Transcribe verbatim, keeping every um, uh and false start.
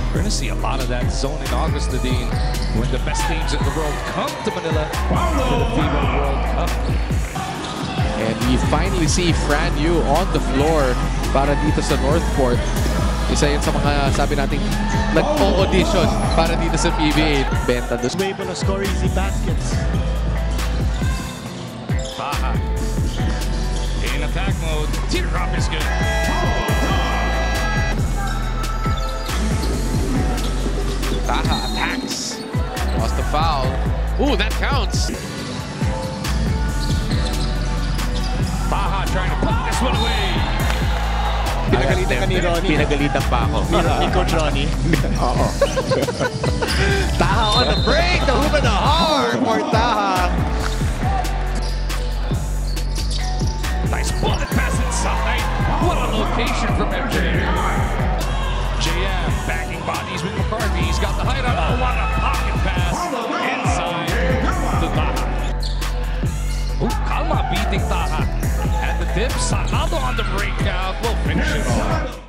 We're going to see a lot of that zone in August, Nadine, when the best teams in the world come to Manila for the P B A World Cup. And we finally see Fran Yu on the floor para dito sa Northport. Isa yun sa mga sabi natin nag-audition para dito sa P B A. Benta doon. Able to score easy baskets. Taha in attack mode. Teardrop is good. Taha attacks. Lost the foul. Ooh, that counts. Taha trying to put this one away. Pinagalitan ka ni Ronnie. Pinagalitan pa ako. Ni Coach Ronnie. Oo. Taha on the break. The hoop and the hard for Taha. Nice bullet pass inside. What a location from M J. J M backing bodies with McCarthy. He's got the height on. Oh, what a pocket pass inside to Taha. Oh, Kalma beating Taha. At the tip, Sanado on the breakout will finish it off.